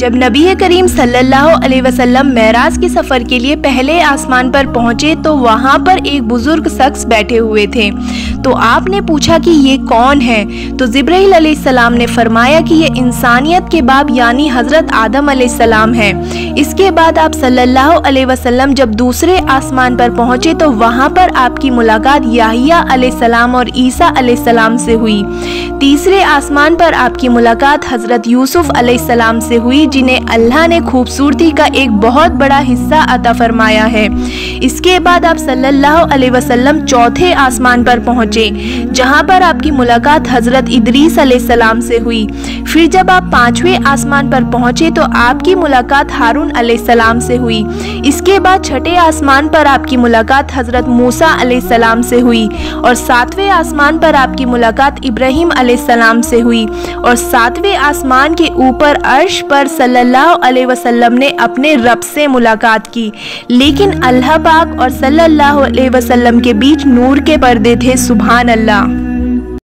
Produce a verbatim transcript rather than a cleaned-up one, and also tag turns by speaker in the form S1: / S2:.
S1: जब नबी करीम सल्लल्लाहु अलैहि वसल्लम मेराज के सफ़र के लिए पहले आसमान पर पहुँचे तो वहाँ पर एक बुजुर्ग शख्स बैठे हुए थे। तो आपने पूछा कि ये कौन है? तो जिब्राइल अलैहिस्सलाम ने फरमाया कि ये इंसानियत के बाप यानी हज़रत आदम अलैहिस्सलाम है। इसके बाद आप सल्लल्लाहु अलैहि वसल्लम जब दूसरे आसमान पर पहुँचे तो वहाँ पर आपकी मुलाकात याहिया अलैहिस्सलाम और ईसा अलैहिस्सलाम से हुई। तीसरे आसमान पर आपकी मुलाकात हज़रत यूसुफ अलैहिस्सलाम से हुई, जिन्हें अल्लाह ने खूबसूरती का एक बहुत बड़ा हिस्सा अता फरमाया है। इसके बाद आप सल्लल्लाहु अलैहि वसल्लम चौथे आसमान पर पहुँचे, जहाँ पर आपकी मुलाकात हज़रत इदरीस अलैहिस्सलाम से हुई। फिर जब आप पाँचवें आसमान पर पहुँचे तो आपकी मुलाकात हारून अलैहिस्सलाम से हुई। इसके बाद छठे आसमान पर आपकी मुलाकात हज़रत मूसा अलैहिस्सलाम से हुई और सातवें आसमान पर आपकी मुलाकात इब्राहीम अलैहिस्सलाम से हुई और सातवें आसमान के ऊपर अर्श पर सल्लल्लाहु अलैहि वसल्लम ने अपने रब से मुलाकात की, लेकिन अल्लाह पाक और सल्लल्लाहु अलैहि वसल्लम के बीच नूर के पर्दे थे। सुभान अल्लाह।